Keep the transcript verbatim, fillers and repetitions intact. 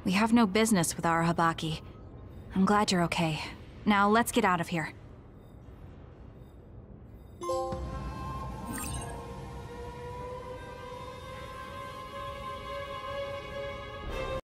We have no business with our Habaki. I'm glad you're okay. Now let's get out of here.